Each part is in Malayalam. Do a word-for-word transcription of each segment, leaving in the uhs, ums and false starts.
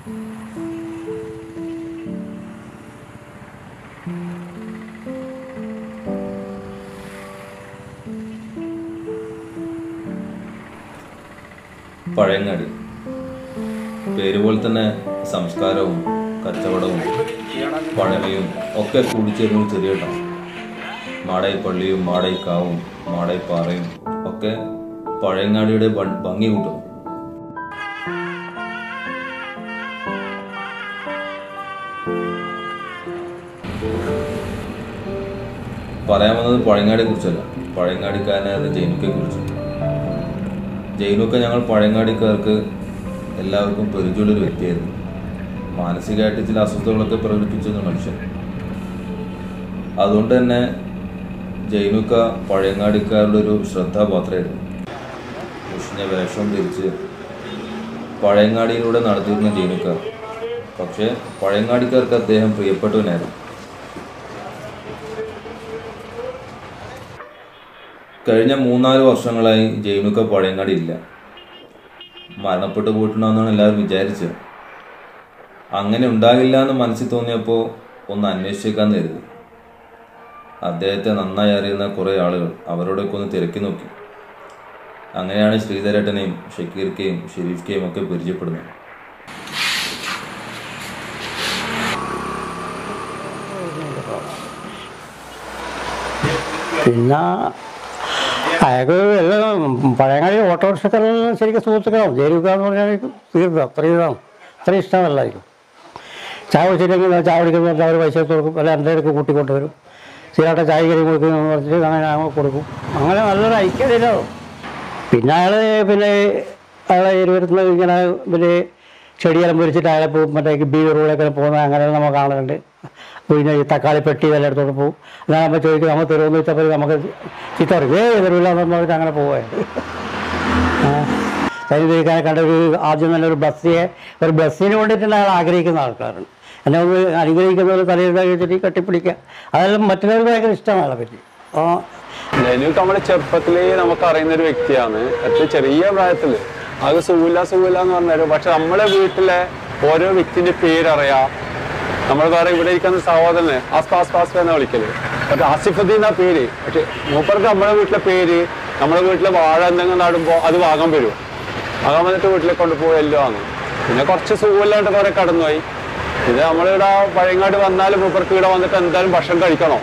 പഴയങ്ങാടി പേര് പോലെ തന്നെ സംസ്കാരവും കച്ചവടവും പഴമയും ഒക്കെ കൂടിച്ചേരുന്ന ചെറിയ ടൗൺ. മാടായി പള്ളിയും മാടായി കാവും മാടായി പാറയും ഒക്കെ പഴയങ്ങാടിയുടെ ഭംഗി കൂട്ടുന്നു. പറയാൻ വന്നത് പഴയങ്ങാടിയെ കുറിച്ചല്ല, പഴയങ്ങാടിക്കാരനായ ജൈനുക്കയെ കുറിച്ച്. ജൈനുക്ക ഞങ്ങൾ പഴയങ്ങാടിക്കാർക്ക് എല്ലാവർക്കും പരിചയമുള്ളൊരു വ്യക്തിയായിരുന്നു. മാനസികമായിട്ട് ചില അസ്വസ്ഥതകളൊക്കെ പ്രകടിപ്പിച്ചിരുന്ന മനുഷ്യൻ. അതുകൊണ്ട് തന്നെ ജൈനുക്ക പഴയങ്ങാടിക്കാരുടെ ഒരു ശ്രദ്ധാപാത്രമായിരുന്നു. മുഷിഞ്ഞ വേഷം ധരിച്ച് പഴയങ്ങാടിയിലൂടെ നടത്തിയിരുന്ന ജൈനുക്ക പക്ഷേ പഴയങ്ങാടിക്കാർക്ക് അദ്ദേഹം പ്രിയപ്പെട്ടവനായിരുന്നു. കഴിഞ്ഞ മൂന്നാല് വർഷങ്ങളായി ജൈനുക്ക പഴയങ്ങാടി ഇല്ല, മരണപ്പെട്ടു പോയിട്ടുണ്ടെന്നാണ് എല്ലാവരും വിചാരിച്ചത്. അങ്ങനെ ഉണ്ടാകില്ല എന്ന് മനസ്സിൽ തോന്നിയപ്പോൾ ഒന്ന് അന്വേഷിച്ചേക്കാൻ കരുതി. അദ്ദേഹത്തെ നന്നായി അറിയുന്ന കുറേ ആളുകൾ അവരോടൊക്കെ ഒന്ന് തിരക്കി നോക്കി. അങ്ങനെയാണ് ശ്രീധരേട്ടനെയും ഷക്കീർക്കയും ഷെരീഫ്ക്കയും ഒക്കെ പരിചയപ്പെടുന്നത്. പിന്നെ അയാൾക്ക് എല്ലാം പഴയങ്ങാടി ഓട്ടോറിക്ഷക്കാരെല്ലാം ശരിക്കും സുഹൃത്തുക്കളാവും. ജൈനുക്കാന്ന് പറഞ്ഞാൽ തീർന്നു അത്രയും ഇതാണ്, അത്രയും ഇഷ്ടമല്ലായിരിക്കും. ചായ വെച്ചിട്ടെങ്കിൽ ചായ കുടിക്കുന്ന അവർ പൈസ കൊടുക്കും, അല്ല എന്തെങ്കിലും കൂട്ടിക്കൊണ്ട് വരും. സ്ഥിരമായിട്ട് ചായ കറി കൊടുക്കുമെന്ന് പറഞ്ഞിട്ട് അങ്ങനെ ഞങ്ങൾ കൊടുക്കും. അങ്ങനെ നല്ലൊരു ഐക്യതയിലാവും. പിന്നെ അയാൾ പിന്നെ അയാളെ ഇരുവരുത്തുന്നത് ഇങ്ങനെ പിന്നെ ചെടിയെല്ലാം പൊരിച്ചിട്ട് അയാളെ പോകും, മറ്റേ ബി റൂളൊക്കെ പോകുന്നത് അങ്ങനെ നമ്മൾ കാണുന്നുണ്ട്. പിന്നെ ഈ തക്കാളി പെട്ടി ഇതെല്ലാം എടുത്തോണ്ട് പോകും. എന്നാൽ നമ്മൾ ചോദിക്കും നമ്മൾ തരുമെന്ന് വെച്ചപ്പോൾ നമുക്ക് ചീത്ത പറയും, ഏ തരൂല എന്ന് പറഞ്ഞിട്ട് അങ്ങനെ പോവുകയാണ്. തരുതിരിക്കാനെ കണ്ട ഒരു ആദ്യം തന്നെ ഒരു ബസ്സിയെ ഒരു ബസ്സിന് വേണ്ടിയിട്ടാണ് അയാൾ ആഗ്രഹിക്കുന്ന ആൾക്കാരാണ്. എന്നെ ഒന്ന് അനുഗ്രഹിക്കുന്നവർ തലയുടെ കഴിച്ചിട്ട് കെട്ടിപ്പിടിക്കുക, അതെല്ലാം മറ്റുള്ളവർക്ക് ഭയങ്കര ഇഷ്ടമാണ് അയാളെ പറ്റി. ആ ജൈനുക്ക നമ്മുടെ ചെറുപ്പത്തിലേ നമുക്ക് അറിയുന്ന ഒരു വ്യക്തിയാണ്. ഏറ്റവും ചെറിയ പ്രായത്തിൽ അത് സുഖമില്ല സുഖമില്ല എന്ന് പറഞ്ഞാലും പക്ഷെ നമ്മളെ വീട്ടിലെ ഓരോ വ്യക്തിൻ്റെ പേരറിയാം. നമ്മൾ വേറെ ഇവിടെ ഇരിക്കുന്ന സഹോദരനെ ആസ്പാസ് പാസ് എന്ന് വിളിക്കല്, പക്ഷെ ആസിഫുദ്ദീൻ ആ പേര്. പക്ഷെ മൂപ്പർക്ക് നമ്മുടെ വീട്ടിലെ പേര് നമ്മുടെ വീട്ടിലെ വാഴ എന്തെങ്കിലും നടുമ്പോൾ അത് വാങ്ങാൻ വരും. വാങ്ങാൻ വന്നിട്ട് വീട്ടിലേക്ക് കൊണ്ടുപോയി എല്ലാം വാങ്ങും. പിന്നെ കുറച്ച് സുഖമില്ലാണ്ട് കുറെ കടന്നുപോയി. ഇത് നമ്മളിവിടെ പഴയങ്ങാട് വന്നാലും മൂപ്പർക്ക് ഇവിടെ വന്നിട്ട് എന്തായാലും ഭക്ഷണം കഴിക്കണോ,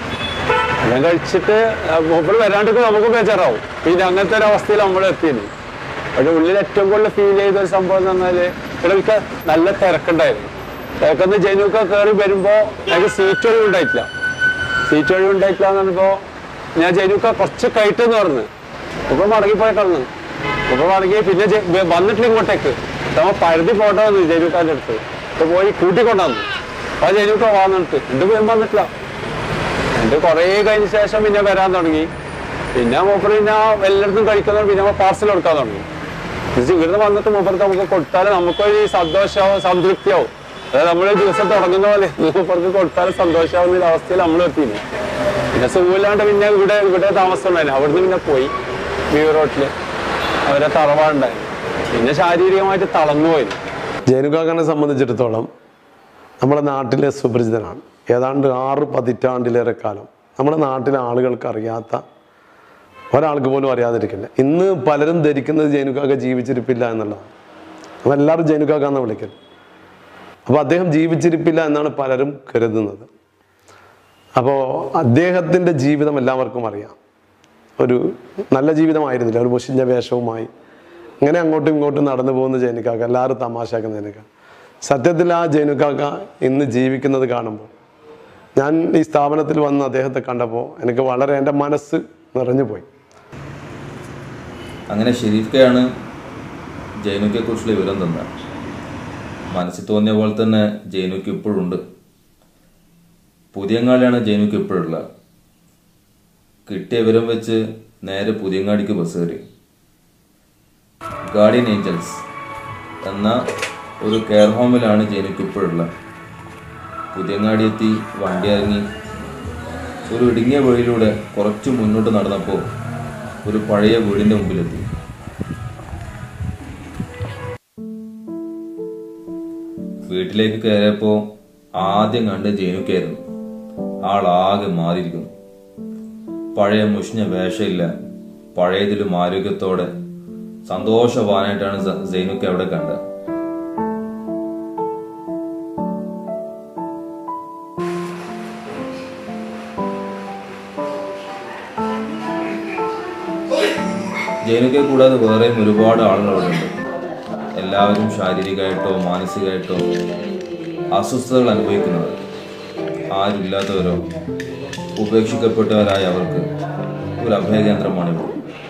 എല്ലാം കഴിച്ചിട്ട് മൂപ്പർ വരാണ്ടിട്ട് നമുക്ക് ബേജാറാവും. പിന്നെ അങ്ങനത്തെ ഒരു അവസ്ഥയിൽ നമ്മൾ എത്തിയത്. പക്ഷെ ഉള്ളിൽ ഏറ്റവും കൂടുതൽ ഫീൽ ചെയ്ത ഒരു സംഭവം എന്ന് പറഞ്ഞാല് ഇവിടെ നല്ല തിരക്കുണ്ടായിരുന്നു. തിരക്കെന്ന് ജൈനുക്ക കയറി വരുമ്പോൾ ഞങ്ങൾക്ക് സീറ്റ് ഒഴിവ് ഉണ്ടായിട്ടില്ല. സീറ്റ് ഒഴിവ് ഉണ്ടായിട്ടില്ല എന്ന് പറഞ്ഞപ്പോൾ ഞാൻ ജൈനുക്ക കുറച്ച് കയറ്റെന്ന് പറഞ്ഞു. ഇപ്പൊ മടങ്ങിപ്പോയി കളഞ്ഞു. ഇപ്പൊ മടങ്ങി പിന്നെ വന്നിട്ടില്ല ഇങ്ങോട്ടേക്ക്. നമ്മൾ പരുതി പോട്ടെ വന്നു ജൈനുക്കാൻ്റെ അടുത്ത്. ഇപ്പൊ പോയി കൂട്ടിക്കൊണ്ടുവന്നു. അപ്പൊ ജൈനുക്ക വന്നിട്ട് എന്റെ പോയി വന്നിട്ടില്ല. എന്റെ കുറേ കഴിഞ്ഞ ശേഷം പിന്നെ വരാൻ തുടങ്ങി. പിന്നെ മൂപ്പർ പിന്നെ എല്ലായിടത്തും കഴിക്കുന്നത് പിന്നെ പാർസൽ കൊടുക്കാൻ തുടങ്ങി. ഇവിടുന്ന് വന്നിട്ട് മൂപ്പർക്ക് നമുക്ക് കൊടുത്താലും നമുക്കൊരു സന്തോഷമാവും, സംതൃപ്തിയാവും. അതായത് നമ്മളൊരു ദിവസം തുടങ്ങുന്ന പോലെ മൂപ്പർക്ക് കൊടുത്താലും സന്തോഷമാവുന്ന ഒരു അവസ്ഥയിൽ നമ്മൾ എത്തിയില്ല. പിന്നെ സുഖമില്ലാണ്ട് പിന്നെ ഇവിടെ ഇവിടെ താമസം ഉണ്ടായിരുന്നു. അവിടുന്ന് പിന്നെ പോയി വ്യൂ റോട്ടില് അവരെ തറവാടുണ്ടായിരുന്നു. പിന്നെ ശാരീരികമായിട്ട് തളർന്നുപോയിരുന്നു. ജൈനുക്കാനെ സംബന്ധിച്ചിടത്തോളം നമ്മുടെ നാട്ടിലെ സുപരിചിതനാണ്. ഏതാണ്ട് ആറ് പതിറ്റാണ്ടിലേറെ കാലം നമ്മുടെ നാട്ടിലെ ആളുകൾക്ക് അറിയാത്ത ഒരാൾക്ക് പോലും അറിയാതിരിക്കില്ല. ഇന്ന് പലരും ധരിക്കുന്നത് ജൈനുക്കാക്ക ജീവിച്ചിരിപ്പില്ല എന്നുള്ളതാണ്. അപ്പോൾ എല്ലാവരും ജൈനുക്കാക്കാന്ന് വിളിക്കൽ. അപ്പോൾ അദ്ദേഹം ജീവിച്ചിരിപ്പില്ല എന്നാണ് പലരും കരുതുന്നത്. അപ്പോൾ അദ്ദേഹത്തിൻ്റെ ജീവിതം എല്ലാവർക്കും അറിയാം. ഒരു നല്ല ജീവിതമായിരുന്നില്ല, ഒരു മുഷിഞ്ഞ വേഷവുമായി ഇങ്ങനെ അങ്ങോട്ടും ഇങ്ങോട്ടും നടന്നു പോകുന്ന ജൈനുക്കാക്ക, എല്ലാവരും തമാശാക്കുന്ന ജൈനുക്ക. സത്യത്തിൽ ആ ജൈനുക്കാക്ക ഇന്ന് ജീവിക്കുന്നത് കാണുമ്പോൾ ഞാൻ ഈ സ്ഥാപനത്തിൽ വന്ന് അദ്ദേഹത്തെ കണ്ടപ്പോൾ എനിക്ക് വളരെ എൻ്റെ മനസ്സ് നിറഞ്ഞു പോയി. അങ്ങനെ ഷെരീഫ്ക്കയാണ് ജൈനുക്കയെക്കുറിച്ചുള്ള വിവരം തന്നത്. മനസ്സിൽ തോന്നിയ പോലെ തന്നെ ജൈനുക്ക ഇപ്പോഴുണ്ട്. പുതിയങ്ങാടിയാണ് ജൈനുക്ക ഇപ്പോഴുള്ളത്. കിട്ടിയ വിവരം വെച്ച് നേരെ പുതിയങ്ങാടിക്ക് ബസ് കയറി. ഗാർഡിയൻ ഏഞ്ചൽസ് എന്ന ഒരു കെയർ ഹോമിലാണ് ജൈനുക്ക ഇപ്പോഴുള്ളത്. പുതിയങ്ങാടി എത്തി വണ്ടി ഇറങ്ങി ഒരു ഇടുങ്ങിയ വഴിയിലൂടെ കുറച്ച് മുന്നോട്ട് നടന്നപ്പോൾ ഒരു പഴയ വീടിൻ്റെ മുമ്പിലെത്തി. വീട്ടിലേക്ക് കയറിയപ്പോൾ ആദ്യം കണ്ട് ജെയിനുക്കായിരുന്നു. ആളാകെ മാറിയിരിക്കുന്നു. പഴയ മുഷിഞ്ഞ വേഷമില്ല, പഴയതിലും ആരോഗ്യത്തോടെ സന്തോഷവാനായിട്ടാണ് ജെയിനുക്ക അവിടെ കണ്ടത്. ജെയിനുക്കെ കൂടാതെ വേറെയും ഒരുപാട് ആളുകൾ അവിടെ ഉണ്ട്. എല്ലാവരും ശാരീരികമായിട്ടോ മാനസികമായിട്ടോ അസ്വസ്ഥതകൾ അനുഭവിക്കുന്നവർ, ആരുമില്ലാത്തവരോ ഉപേക്ഷിക്കപ്പെട്ടവരായ അവർക്ക് ഒരു അഭയകേന്ദ്രമാണിത്.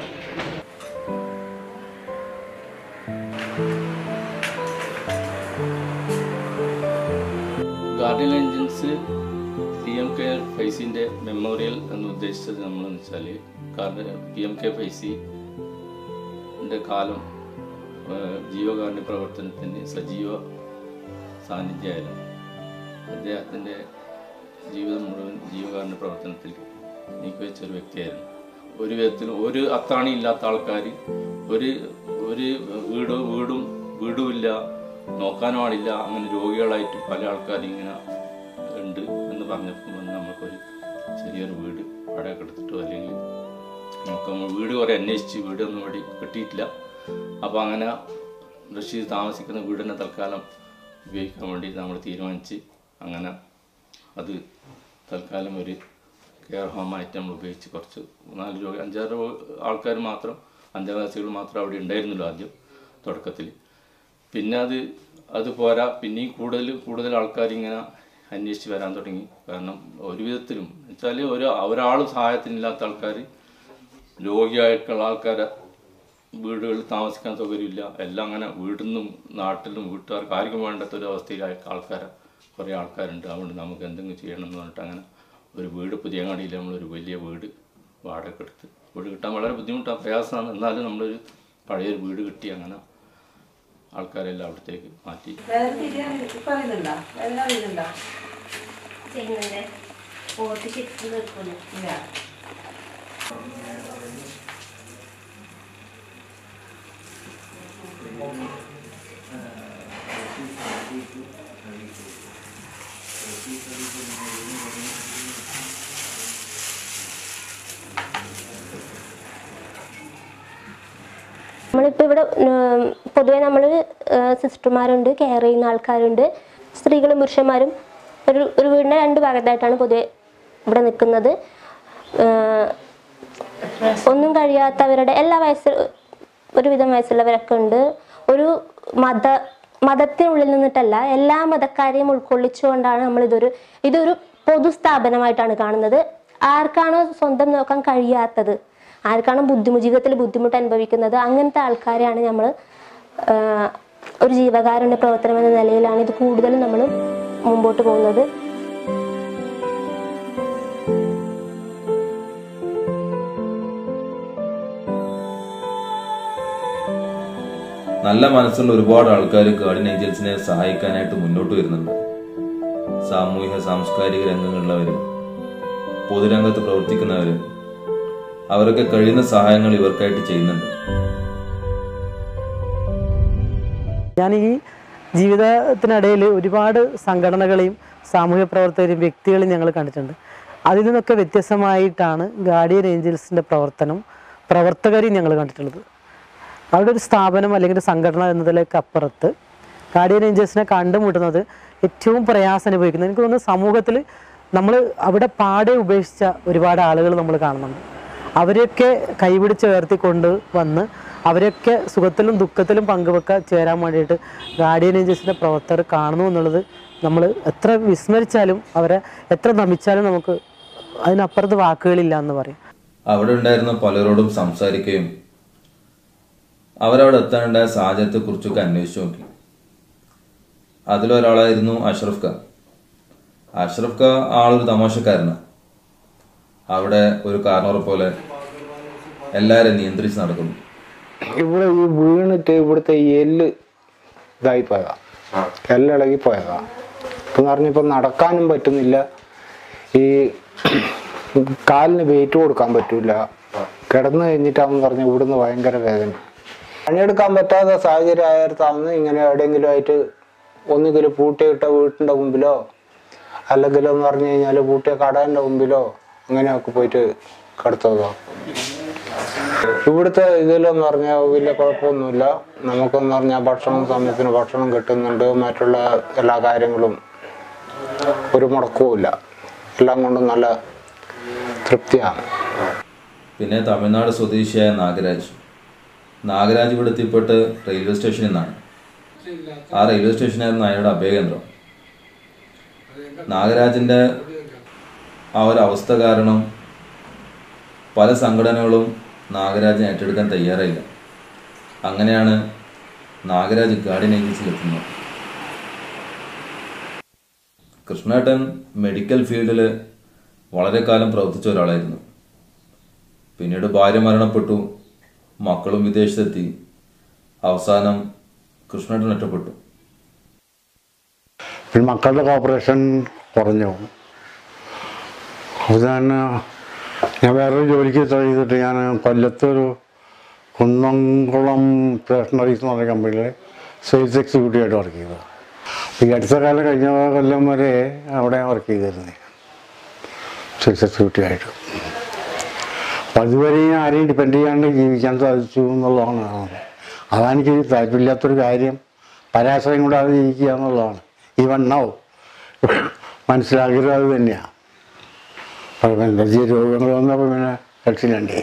Guardian angels P M K ഫൈസിൻ്റെ മെമ്മോറിയൽ എന്ന് ഉദ്ദേശിച്ചത് നമ്മളെന്ന് വെച്ചാൽ പി എം കെ ഫൈസിൻ്റെ കാലം ജീവകാരുണ്യ പ്രവർത്തനത്തിൻ്റെ സജീവ സാന്നിധ്യമായിരുന്നു. അദ്ദേഹത്തിൻ്റെ ജീവിതം മുഴുവൻ ജീവകാരുണ്യ പ്രവർത്തനത്തിൽ നീക്കിവെച്ച ഒരു വ്യക്തിയായിരുന്നു. ഒരു വിധത്തിലും ഒരു അത്താണി ഇല്ലാത്ത ആൾക്കാർ, ഒരു ഒരു വീട് വീടും വീടുമില്ല, നോക്കാനും ആളില്ല, അങ്ങനെ രോഗികളായിട്ട് പല ആൾക്കാരും ഇങ്ങനെ ഉണ്ട് എന്ന് പറഞ്ഞപ്പോൾ നമുക്കൊരു ചെറിയൊരു വീട് വാടക എടുത്തിട്ടോ അല്ലെങ്കിൽ നമുക്ക് വീട് കുറേ അന്വേഷിച്ച് വീടൊന്നും ഇവിടെ കിട്ടിയിട്ടില്ല. അപ്പോൾ അങ്ങനെ റഷീദ് താമസിക്കുന്ന വീടിനെ തൽക്കാലം ഉപയോഗിക്കാൻ വേണ്ടി നമ്മൾ തീരുമാനിച്ച് അങ്ങനെ അത് തൽക്കാലം ഒരു കെയർ ഹോമായിട്ട് നമ്മൾ ഉപയോഗിച്ച് കുറച്ച് നാല് രോഗി അഞ്ചാറ് ആൾക്കാർ മാത്രം, അന്തേവാസികൾ മാത്രം അവിടെ ഉണ്ടായിരുന്നല്ലോ ആദ്യം തുടക്കത്തിൽ. പിന്നെ അത് അത് പോരാ, പിന്നെയും കൂടുതൽ കൂടുതൽ ആൾക്കാർ ഇങ്ങനെ അന്വേഷിച്ച് വരാൻ തുടങ്ങി. കാരണം ഒരു വിധത്തിലും വെച്ചാൽ ഒരു ഒരാളും സഹായത്തിനില്ലാത്ത ആൾക്കാർ, രോഗിയായിട്ടുള്ള ആൾക്കാരെ വീടുകളിൽ താമസിക്കാൻ സൗകര്യമില്ല, എല്ലാം അങ്ങനെ വീട്ടിൽ നിന്നും നാട്ടിലും വീട്ടുകാർക്ക് ആർക്കും വേണ്ടാത്ത ഒരു അവസ്ഥയിലായ ആൾക്കാരെ കുറേ ആൾക്കാരുണ്ട്. അതുകൊണ്ട് നമുക്ക് എന്തെങ്കിലും ചെയ്യണം എന്ന് പറഞ്ഞിട്ട് അങ്ങനെ ഒരു വീട് പുതിയങ്ങാടിയിൽ നമ്മളൊരു വലിയ വീട് വാടക എടുത്ത്, വീട് കിട്ടാൻ വളരെ ബുദ്ധിമുട്ടാണ്, പ്രയാസമാണ്. എന്നാലും നമ്മളൊരു പഴയൊരു വീട് കിട്ടി അങ്ങനെ ആൾക്കാരെല്ലാം അവിടത്തേക്ക് മാറ്റി. നമ്മളിപ്പോൾ ഇവിടെ പൊതുവെ നമ്മൾ സിസ്റ്റർമാരുണ്ട്, കെയർ ചെയ്യുന്ന ആൾക്കാരുണ്ട്, സ്ത്രീകളും പുരുഷന്മാരും ഒരു ഒരു വീടിൻ്റെ രണ്ട് ഭാഗത്തായിട്ടാണ് പൊതുവെ ഇവിടെ നിൽക്കുന്നത്. ഒന്നും കഴിയാത്തവരുടെ എല്ലാ വയസ്സ് ഒരുവിധം വയസ്സുള്ളവരൊക്കെ ഉണ്ട്. ഒരു മത മതത്തിനുള്ളിൽ നിന്നിട്ടല്ല, എല്ലാ മതക്കാരെയും ഉൾക്കൊള്ളിച്ചുകൊണ്ടാണ് നമ്മളിതൊരു ഇതൊരു പൊതുസ്ഥാപനമായിട്ടാണ് കാണുന്നത്. ആർക്കാണോ സ്വന്തം നോക്കാൻ കഴിയാത്തത്, ആർക്കാണോ ബുദ്ധിമുട്ട് ജീവിതത്തിൽ ബുദ്ധിമുട്ട് അനുഭവിക്കുന്നത്, അങ്ങനത്തെ ആൾക്കാരെയാണ് നമ്മൾ ഒരു ജീവകാരുണ്യ പ്രവർത്തനം എന്ന നിലയിലാണ് ഇത് കൂടുതലും നമ്മൾ മുമ്പോട്ട് പോകുന്നത്. നല്ല മനസ്സുള്ള ഒരുപാട് ആൾക്കാർ ഗാർഡിയൻ ഏഞ്ചൽസിനെ സഹായിക്കാനായിട്ട് മുന്നോട്ട് വരുന്നുണ്ട്. സാമൂഹിക സാംസ്കാരിക രംഗങ്ങളിലുള്ളവരും പൊതുരംഗത്ത് പ്രവർത്തിക്കുന്നവരും അവരൊക്കെ കഴിയുന്ന സഹായങ്ങൾ ഇവർക്കായിട്ട് ചെയ്യുന്നുണ്ട്. ഞാൻ ഈ ജീവിതത്തിനിടയിൽ ഒരുപാട് സംഘടനകളെയും സാമൂഹ്യ പ്രവർത്തകരെയും വ്യക്തികളെയും ഞങ്ങൾ കണ്ടിട്ടുണ്ട്. അതിൽ നിന്നൊക്കെ വ്യത്യസ്തമായിട്ടാണ് ഗാർഡിയൻ ഏഞ്ചൽസിൻ്റെ പ്രവർത്തനം പ്രവർത്തകരെയും ഞങ്ങൾ കണ്ടിട്ടുള്ളത്. അവിടെ ഒരു സ്ഥാപനം അല്ലെങ്കിൽ ഒരു സംഘടന എന്നതിലേക്ക് അപ്പുറത്ത് ഗാർഡിയൻ ഏഞ്ചൽസിനെ കണ്ടുമുട്ടുന്നത് ഏറ്റവും പ്രയാസം അനുഭവിക്കുന്നത്, എനിക്ക് തോന്നുന്നു സമൂഹത്തിൽ നമ്മൾ അവിടെ പാടെ ഉപേക്ഷിച്ച ഒരുപാട് ആളുകൾ നമ്മൾ കാണുന്നുണ്ട്. അവരെയൊക്കെ കൈപിടിച്ച് ഉയർത്തിക്കൊണ്ട് വന്ന് അവരെയൊക്കെ സുഖത്തിലും ദുഃഖത്തിലും പങ്കുവെക്കാൻ ചേരാൻ വേണ്ടിയിട്ട് ഗാർഡിയൻ ഏഞ്ചൽസിൻ്റെ പ്രവർത്തകർ കാണുന്നു എന്നുള്ളത് നമ്മൾ എത്ര വിസ്മരിച്ചാലും അവരെ എത്ര നമിച്ചാലും നമുക്ക് അതിനപ്പുറത്ത് വാക്കുകളില്ല എന്ന് പറയും. അവിടെ ഉണ്ടായിരുന്ന പലരോടും സംസാരിക്കുകയും അവരവിടെ എത്താനുണ്ടായ സാഹചര്യത്തെക്കുറിച്ചൊക്കെ അന്വേഷിച്ചു നോക്കി. അതിലൊരാളായിരുന്നു അഷ്റഫ് ഖാൻ. അഷ്റഫ് ഖാൻ ആളൊരു തമാശക്കാരനാണ്. അവിടെ ഒരു കാരണവരെ പോലെ എല്ലാവരും നിയന്ത്രിച്ച് നടക്കുന്നു. ഇവിടെ ഈ വീണിട്ട് ഇവിടുത്തെ എല്ല് ഇതായി പോയതാ, എല്ലിളകി പോയതാ. ഇപ്പം പറഞ്ഞിപ്പോൾ നടക്കാനും പറ്റുന്നില്ല, ഈ കാലിന് വെയിറ്റ് കൊടുക്കാൻ പറ്റൂല, കിടന്നു കഴിഞ്ഞിട്ടാണെന്ന് പറഞ്ഞാൽ ഇവിടുന്ന് ഭയങ്കര വേദന. പണിയെടുക്കാൻ പറ്റാത്ത സാഹചര്യം ആയിരത്താമെന്ന് ഇങ്ങനെ എവിടെയെങ്കിലും ആയിട്ട് ഒന്നുകിൽ പൂട്ടിയിട്ട വീട്ടിൻ്റെ മുമ്പിലോ അല്ലെങ്കിൽ എന്ന് പറഞ്ഞു കഴിഞ്ഞാൽ പൂട്ടിയ കടേൻ്റെ മുമ്പിലോ അങ്ങനെയൊക്കെ പോയിട്ട് കിടത്തതാണ്. ഇവിടുത്തെ ഇതിലെന്ന് പറഞ്ഞാൽ വലിയ കുഴപ്പമൊന്നുമില്ല. നമുക്കെന്ന് പറഞ്ഞാൽ ഭക്ഷണം സമയത്തിന് ഭക്ഷണം കിട്ടുന്നുണ്ട്, മറ്റുള്ള എല്ലാ കാര്യങ്ങളും ഒരു മുടക്കവുമില്ല, എല്ലാം കൊണ്ടും നല്ല തൃപ്തിയാണ്. പിന്നെ തമിഴ്നാട് സ്വദേശിയായ നാഗരാജ് നാഗരാജ് ഇവിടെ എത്തിപ്പെട്ട് റെയിൽവേ സ്റ്റേഷനിൽ നിന്നാണ്. ആ റെയിൽവേ സ്റ്റേഷനായിരുന്നു അയാളുടെ അഭയകേന്ദ്രം. നാഗരാജിൻ്റെ ആ ഒരു അവസ്ഥ കാരണം പല സംഘടനകളും നാഗരാജിനെ ഏറ്റെടുക്കാൻ തയ്യാറായില്ല. അങ്ങനെയാണ് നാഗരാജ് ഗാർഡിയൻ ഏജൻസിയിലെത്തുന്നത്. കൃഷ്ണേട്ടൻ മെഡിക്കൽ ഫീൽഡിൽ വളരെ കാലം പ്രവർത്തിച്ച ഒരാളായിരുന്നു. പിന്നീട് ഭാര്യ മരണപ്പെട്ടു, മക്കളും വിദേശത്തെത്തി. അവസാനം കൃഷ്ണേട്ടൻ ഒറ്റപ്പെട്ടു. പിന്നെ മക്കളുടെ കോപ്പറേഷൻ കുറഞ്ഞു. അത് ഞാൻ ഞാൻ വേറൊരു ജോലിക്ക് ചെയ്തിട്ട് ഞാൻ കൊല്ലത്തൊരു കുന്നംകുളം സ്റ്റേഷനറീസ് എന്ന് പറഞ്ഞ കമ്പനിയിൽ സെയിൽസ് എക്സിക്യൂട്ടീവ് ആയിട്ട് വർക്ക് ചെയ്തത്. ഈ അടുത്ത കാലം കഴിഞ്ഞ കൊല്ലം വരെ അവിടെ വർക്ക് ചെയ്തിരുന്നത് സെയിൽസ് എക്സിക്യൂട്ടീവ് ആയിട്ട്. അപ്പം അതുവരെ ആരെയും ഡിപ്പെൻഡ് ചെയ്യാണ്ട് ജീവിക്കാൻ സാധിച്ചു എന്നുള്ളതാണ്. അതാണെനിക്ക് താല്പര്യമില്ലാത്തൊരു കാര്യം. പരാശ്രയം കൂടാതെ ജീവിക്കുക എന്നുള്ളതാണ്. ഈ വണ്ണാവും മനസ്സിലാഗ്രഹം അത് തന്നെയാണ്. അപ്പം എനർജി രോഗങ്ങൾ വന്നപ്പോൾ പിന്നെ രക്ഷയില്ലേ.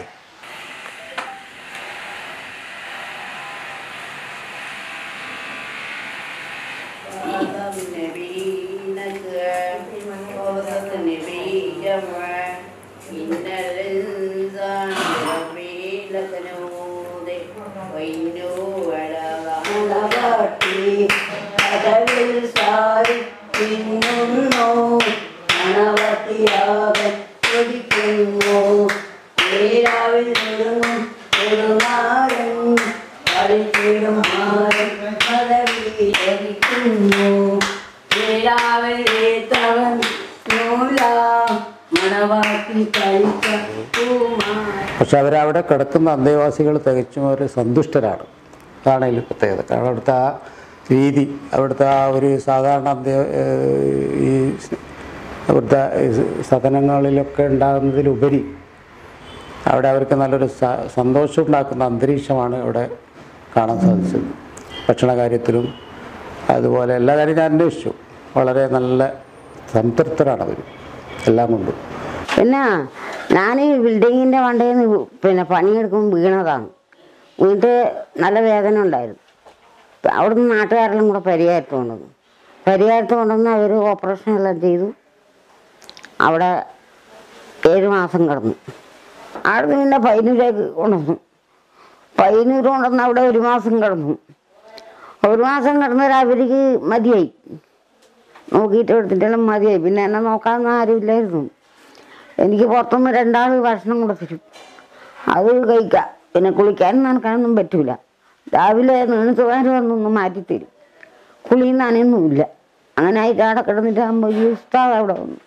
പക്ഷെ അവരവിടെ കിടക്കുന്ന അന്തേവാസികൾ തികച്ചും അവർ സന്തുഷ്ടരാണ്. അതാണ് അതിൽ പ്രത്യേകത. കാരണം അവിടുത്തെ ആ രീതി, അവിടുത്തെ ആ ഒരു സാധാരണ അന്തേ ഈ അവിടുത്തെ സദനങ്ങളിലൊക്കെ ഉണ്ടാകുന്നതിലുപരി അവിടെ അവർക്ക് നല്ലൊരു സന്തോഷം ഉണ്ടാക്കുന്ന അന്തരീക്ഷമാണ് അവിടെ കാണാൻ സാധിച്ചത്. ഭക്ഷണ കാര്യത്തിലും അതുപോലെ എല്ലാ കാര്യം ഞാൻ അന്വേഷിച്ചു. വളരെ നല്ല സംതൃപ്തരാണ് അവർ എല്ലാം കൊണ്ടും. പിന്നെ ഞാൻ ഈ ബിൽഡിങ്ങിൻ്റെ വണ്ടയിൽ നിന്ന് പിന്നെ പണിയെടുക്കുമ്പോൾ വീണതാണ്. വീണിട്ട് നല്ല വേദന ഉണ്ടായിരുന്നു. അവിടുന്ന് നാട്ടുകാരെല്ലാം കൂടെ പരിഹാരത്ത് കൊണ്ടുവന്നു. പരിഹാരത്ത് കൊണ്ടുവന്ന് അവർ ഓപ്പറേഷൻ എല്ലാം ചെയ്തു. അവിടെ ഏഴ് മാസം കിടന്നു. അവിടുന്ന് പിന്നെ പയ്യന്നൂരേക്ക് കൊണ്ടുവന്നു. പയ്യന്നൂർ കൊണ്ടുവന്ന് അവിടെ ഒരു മാസം കിടന്നു. ഒരു മാസം കിടന്നവർ അവർക്ക് മതിയായി, നോക്കിയിട്ട് എടുത്തിട്ടെല്ലാം മതിയായി. പിന്നെ എന്നെ നോക്കാനൊന്നും ആരുമില്ലായിരുന്നു. എനിക്ക് പുറത്തുനിന്ന് രണ്ടാൾ ഭക്ഷണം കൂടെ തരും, അത് കഴിക്കാം. പിന്നെ കുളിക്കാനും നനക്കാനൊന്നും പറ്റൂല. രാവിലെ നീണുത്തുകാർ വന്നൊന്നും മാറ്റിത്തരും, കുളിയും നനയൊന്നുമില്ല. അങ്ങനെ ആയിട്ട് അവിടെ കിടന്നിട്ടാകുമ്പോൾ ഈ ഉസ്താദ് അവിടെ വന്നു.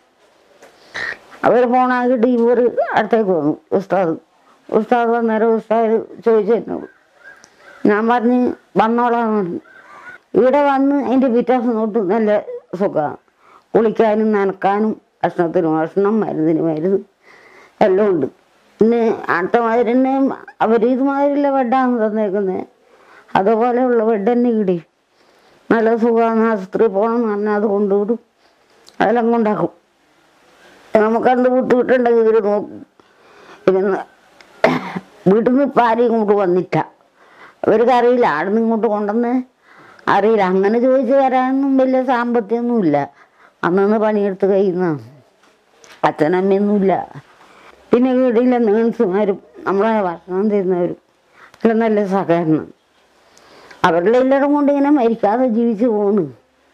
അവർ പോണാക്കിയിട്ട് ഇവർ അടുത്തേക്ക് വന്നു. ഉസ്താദ് ഉസ്താദ് വന്നേരം ഉസ്താദ് ചോദിച്ചു എന്നോട്. ഞാൻ പറഞ്ഞ് വന്നോളാന്ന് പറഞ്ഞു. ഇവിടെ വന്ന് അതിൻ്റെ പിറ്റേസം തൊട്ട് നല്ല സുഖമാണ്. കുളിക്കാനും നനക്കാനും ഭക്ഷണത്തിനും ഭക്ഷണം, മരുന്നിന് മരുന്ന് എല്ലാം ഉണ്ട്. പിന്നെ അടുത്ത മാതിരി തന്നെ അവർ ഇതുമാതിരിയുള്ള ബെഡാണ് തന്നേക്കുന്നത്. അതുപോലെയുള്ള ബെഡ് തന്നെ ഇവിടെ നല്ല സുഖമാണ്. ആശുപത്രി പോകണമെന്ന് പറഞ്ഞാൽ അത് കൊണ്ടുവിടും, അതെല്ലാം കൊണ്ടാക്കും. നമുക്കത് വിട്ട് വിട്ടുണ്ടെങ്കിൽ ഇവർ നോക്കും. പിന്നെ വീട്ടിൽ നിന്ന് ഇപ്പം ആരെയും ഇങ്ങോട്ട് വന്നിട്ട, അവർക്ക് അറിയില്ല. അവിടെ നിന്ന് ഇങ്ങോട്ട് കൊണ്ടുവന്ന് അറിയില്ല. അങ്ങനെ ചോദിച്ച് വരാനൊന്നും വലിയ സാമ്പത്തികമൊന്നുമില്ല. അന്നന്ന് പണിയെടുത്ത് കഴിയുന്നതാണ്. അച്ഛനമ്മയൊന്നുമില്ല. പിന്നെ വീട്ടിലെ നേഴ്സുമാരും നമ്മളെ ഭക്ഷണം തരുന്നവരും എല്ലാം നല്ല സഹകരണം. അവരുടെ എല്ലാവരും കൊണ്ട് ഇങ്ങനെ മരിക്കാതെ ജീവിച്ചു പോകുന്നു.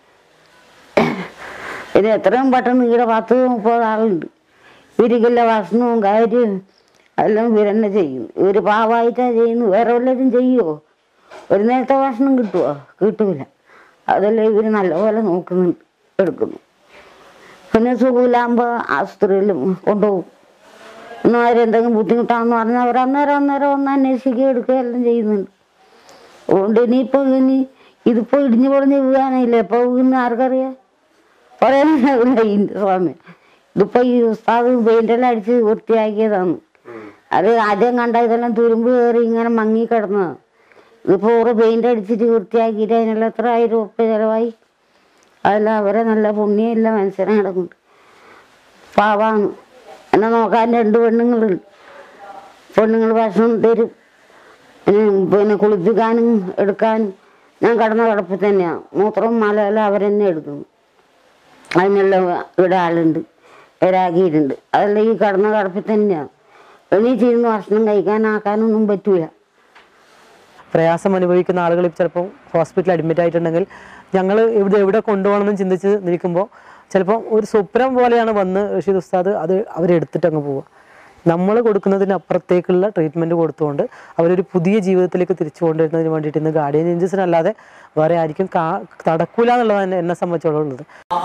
ഇത് എത്രയും പെട്ടെന്ന് ഇവിടെ പത്ത് മുപ്പത് ആളുണ്ട്. ഇവർക്കെല്ലാം ഭക്ഷണവും കാര്യവും എല്ലാം ഇവർ തന്നെ ചെയ്യുന്നു. ഇവർ പാവമായിട്ടാണ് ചെയ്യുന്നു. വേറെ വല്ലവരും ചെയ്യുമോ? ഒരു നേരത്തെ ഭക്ഷണം കിട്ടുമോ? കിട്ടൂല. അതെല്ലാം ഇവർ നല്ലപോലെ നോക്കുന്നുണ്ട്, എടുക്കുന്നു. പിന്നെ സുഖമില്ലാകുമ്പോൾ ആശുപത്രിയിലും കൊണ്ടുപോകും. ഒന്നും അവരെന്തെങ്കിലും ബുദ്ധിമുട്ടാണെന്ന് പറഞ്ഞാൽ അവർ അന്നേരം അന്നേരം ഒന്ന് അന്വേഷിക്കുക, എടുക്കുക എല്ലാം ചെയ്യുന്നുണ്ട്. അതുകൊണ്ട് ഇനിയിപ്പോൾ ഇനി ഇതിപ്പോൾ ഇടിഞ്ഞു പൊളിഞ്ഞ് വീഴാനില്ല, ഇപ്പോൾ വീഴുന്ന ആർക്കറിയാം, പറയാനില്ല ഇതിൻ്റെ സ്വാമി. ഇതിപ്പോൾ ഈ ഉസ്താദ് പെയിൻ്റെല്ലാം അടിച്ച് വൃത്തിയാക്കിയതാണ്. അത് ആദ്യം കണ്ട ഇതെല്ലാം തുരുമ്പ് കയറി ഇങ്ങനെ മങ്ങി കിടന്നതാണ്. ഇതിപ്പോൾ ഓറ് പെയിൻ്റ് അടിച്ചിട്ട് വൃത്തിയാക്കിയിട്ട് അതിനെല്ലാം എത്ര ആയിരം ഉറുപ്പ്യ ചിലവായി. അതെല്ലാം അവരെ നല്ല പുണ്യമില്ല മനുഷ്യനെ കിടക്കുന്നുണ്ട്. പാവാണ്. എന്നെ നോക്കാൻ രണ്ട് പെണ്ണുങ്ങളുണ്ട്. പെണ്ണുങ്ങൾ ഭക്ഷണം തരും, പിന്നെ കുളിപ്പിക്കാനും എടുക്കാനും. ഞാൻ കിടന്ന കിടപ്പിൽ തന്നെയാണ്. മൂത്രവും മലയെല്ലാം അവരെന്നെ എടുക്കുന്നു. അതിനെല്ലാം ഇവിടെ ആളുണ്ട്, ഒരാക്കിയിട്ടുണ്ട്. അതെല്ലാം ഈ കിടന്ന കിടപ്പിൽ തന്നെയാണ്. എണീച്ചിരുന്ന് ഭക്ഷണം കഴിക്കാനാക്കാനൊന്നും പറ്റൂല. പ്രയാസം അനുഭവിക്കുന്ന ആളുകൾ ചിലപ്പോൾ ഹോസ്പിറ്റലിൽ അഡ്മിറ്റ് ആയിട്ടുണ്ടെങ്കിൽ ഞങ്ങൾ ഇവിടെ എവിടെ കൊണ്ടുപോകണമെന്ന് ചിന്തിച്ച് നിൽക്കുമ്പോൾ ചിലപ്പോൾ ഒരു സ്വപ്നം പോലെയാണ് വന്ന് റഷീദ് ഉസ്താദ് അത് അവരെടുത്തിട്ട് അങ്ങ് പോവുക. നമ്മൾ കൊടുക്കുന്നതിന് അപ്പുറത്തേക്കുള്ള ട്രീറ്റ്മെൻറ്റ് കൊടുത്തുകൊണ്ട് അവരൊരു പുതിയ ജീവിതത്തിലേക്ക് തിരിച്ചു കൊണ്ടുവരുന്നതിന് വേണ്ടിയിട്ട് ഇന്ന് ഗാർഡിയൻ ഏഞ്ചൽസിനല്ലാതെ വേറെ ആയിരിക്കും കാ തടക്കൂല എന്നുള്ളതാണ് എന്നെ സംബന്ധിച്ചോളം ഉള്ളത്.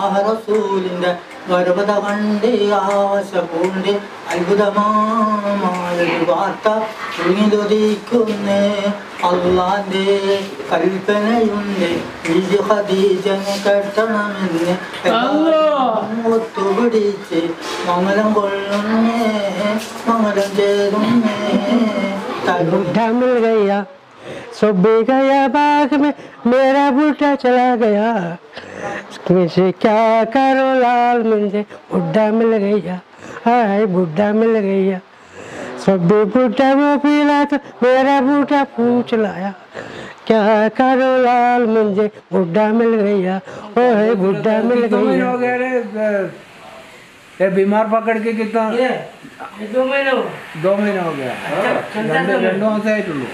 അള്ളാന്റെ കൽപ്പനയുണ്ട് ഖദീജനെ കെട്ടണമെന്ന് ഒത്തുപിടിച്ച് മംഗലം കൊള്ളുന്നേ മംഗലം ചേരുന്നേ. मिल गया सुबह गया बाग में मेरा बूढ़ा चला गया, मुझे क्या करो लाल मुझे बुढ़ा मिल गया, हाय बुढ़ा मिल गया. सुबह बूढ़ा वो पीला तो मेरा बूढ़ा पूछ लाया, क्या करो लाल मुझे बुढ़ा मिल गया, ओए बुढ़ा मिल गया. हो गया रे ये बीमार पकड़ के कितना दो महीने दो महीने हो गया. രണ്ടു മാസമായിട്ടുള്ളൂ.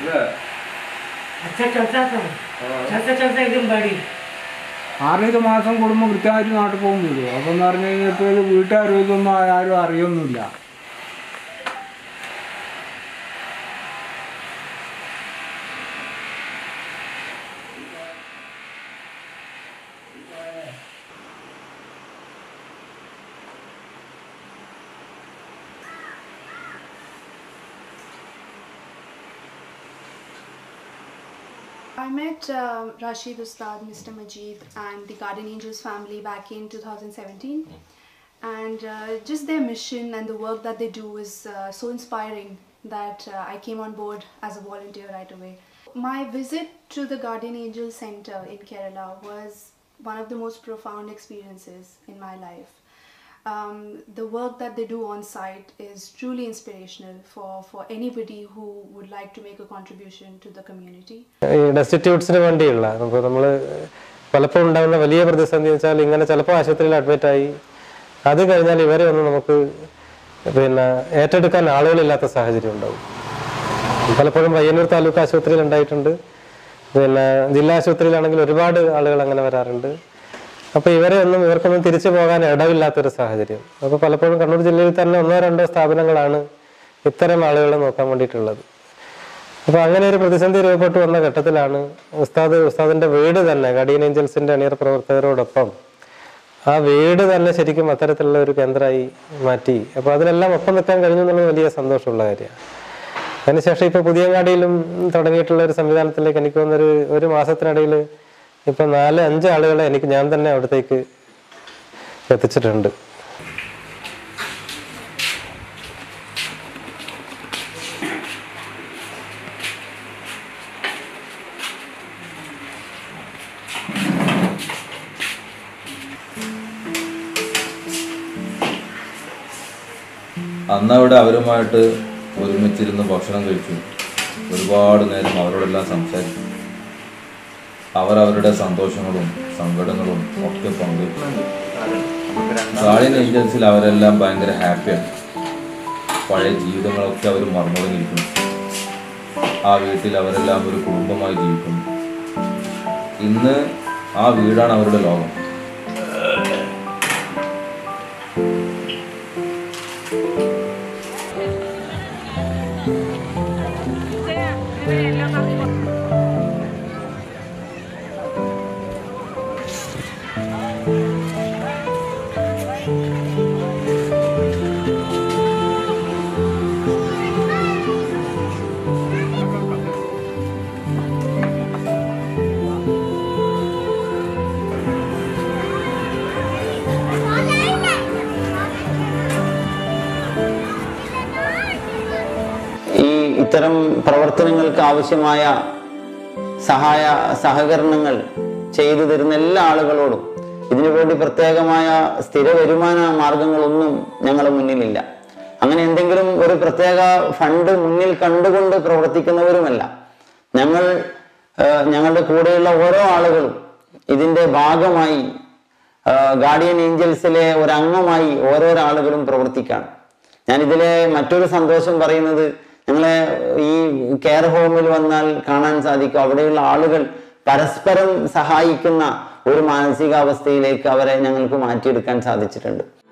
ആറേഴ് മാസം കൂടുമ്പോൾ കൃത്യമായിട്ട് നാട്ടിൽ പോകും വരും. അപ്പം എന്ന് പറഞ്ഞു കഴിഞ്ഞാൽ ഇപ്പോൾ ഇത് വീട്ടുകാരൊന്നും ആരും അറിയൊന്നുമില്ല. I met uh, Rashid Ustad, Mister Majid and the Guardian Angels family back in two thousand seventeen, and uh, just their mission and the work that they do is uh, so inspiring that uh, I came on board as a volunteer right away. My visit to the Guardian Angels Center in Kerala was one of the most profound experiences in my life. Um, the work that they do on site is truly inspirational for, for anybody who would like to make a contribution to the community. ഡെസ്റ്റിറ്റ്യൂട്ട്സിന് വേണ്ടിയുള്ള അപ്പോൾ നമ്മൾ പലപ്പോഴും ഉണ്ടാകുന്ന വലിയ പ്രതിസന്ധി വെച്ചാൽ ഇങ്ങനെ ചിലപ്പോൾ ആശുപത്രിയിൽ അഡ്മിറ്റായി അത് കഴിഞ്ഞാൽ ഇവരെ ഒന്നും നമുക്ക് പിന്നെ ഏറ്റെടുക്കാൻ ആളുകളില്ലാത്ത സാഹചര്യം ഉണ്ടാവും. പലപ്പോഴും പയ്യന്നൂർ താലൂക്ക് ആശുപത്രിയിൽ ഉണ്ടായിട്ടുണ്ട്, പിന്നെ ജില്ലാ ആശുപത്രിയിലാണെങ്കിൽ ഒരുപാട് ആളുകൾ അങ്ങനെ വരാറുണ്ട്. അപ്പോൾ ഇവരെ ഒന്നും ഇവർക്കൊന്നും തിരിച്ചു പോകാൻ ഇടവില്ലാത്തൊരു സാഹചര്യം. അപ്പോൾ പലപ്പോഴും കണ്ണൂർ ജില്ലയിൽ തന്നെ ഒന്നോ രണ്ടോ സ്ഥാപനങ്ങളാണ് ഇത്തരം ആളുകളെ നോക്കാൻ വേണ്ടിയിട്ടുള്ളത്. അപ്പോൾ അങ്ങനെ ഒരു പ്രതിസന്ധി രൂപപ്പെട്ടു വന്ന ഘട്ടത്തിലാണ് ഉസ്താദ് ഉസ്താദിൻ്റെ വീട് തന്നെ ഗാർഡിയൻ ഏഞ്ചൽസിൻ്റെ അണിയർ പ്രവർത്തകരോടൊപ്പം ആ വീട് തന്നെ ശരിക്കും അത്തരത്തിലുള്ള ഒരു കേന്ദ്രമായി മാറ്റി. അപ്പോൾ അതിനെല്ലാം ഒപ്പം നിൽക്കാൻ കഴിഞ്ഞു എന്നുള്ളത് വലിയ സന്തോഷമുള്ള കാര്യമാണ്. അതിനുശേഷം ഇപ്പോൾ പുതിയങ്ങാടിയിലും തുടങ്ങിയിട്ടുള്ള ഒരു സംവിധാനത്തിലേക്ക് എനിക്ക് തോന്നുന്നൊരു ഒരു മാസത്തിനിടയിൽ ഇപ്പൊ നാല് അഞ്ച് ആളുകളെ എനിക്ക് ഞാൻ തന്നെ അവിടത്തേക്ക് എത്തിച്ചിട്ടുണ്ട്. അന്ന് അവിടെ അവരുമായിട്ട് ഒരുമിച്ചിരുന്ന് ഭക്ഷണം കഴിച്ചു. ഒരുപാട് നേരം അവരോടെല്ലാം സംസാരിച്ചു. അവർ അവരുടെ സന്തോഷങ്ങളും സങ്കടങ്ങളും ഒക്കെ പങ്കുവെച്ചു. ഗാർഡിയൻ ഏഞ്ചൽസിൽ അവരെല്ലാം ഭയങ്കര ഹാപ്പിയാണ്. പഴയ ജീവിതങ്ങളൊക്കെ അവർ മറന്നുടങ്ങിയിരിക്കുന്നു. ആ വീട്ടിൽ അവരെല്ലാം ഒരു കുടുംബമായി ജീവിക്കുന്നു. ഇന്ന് ആ വീടാണ് അവരുടെ ലോകം. ഇത്തരം പ്രവർത്തനങ്ങൾക്ക് ആവശ്യമായ സഹായ സഹകരണങ്ങൾ ചെയ്തു തരുന്ന എല്ലാ ആളുകളോടും ഇതിനുവേണ്ടി പ്രത്യേകമായ സ്ഥിര വരുമാന മാർഗങ്ങളൊന്നും ഞങ്ങളുടെ മുന്നിലില്ല. അങ്ങനെ എന്തെങ്കിലും ഒരു പ്രത്യേക ഫണ്ട് മുന്നിൽ കണ്ടുകൊണ്ട് പ്രവർത്തിക്കുന്നവരുമല്ല. ഞങ്ങൾ ഞങ്ങളുടെ കൂടെയുള്ള ഓരോ ആളുകളും ഇതിന്റെ ഭാഗമായി ഗാർഡിയൻ ഏഞ്ചൽസിലെ ഒരംഗമായി ഓരോരോ ആളുകളും പ്രവർത്തിക്കുകയാണ്. ഞാൻ ഇതിലെ മറ്റൊരു സന്തോഷം പറയുന്നത്, ഞങ്ങളെ ഈ കെയർ ഹോമിൽ വന്നാൽ കാണാൻ സാധിക്കും അവിടെയുള്ള ആളുകൾ പരസ്പരം സഹായിക്കുന്ന ഒരു മാനസികാവസ്ഥയിലേക്ക് അവരെ ഞങ്ങൾക്ക് മാറ്റിയെടുക്കാൻ സാധിച്ചിട്ടുണ്ട്.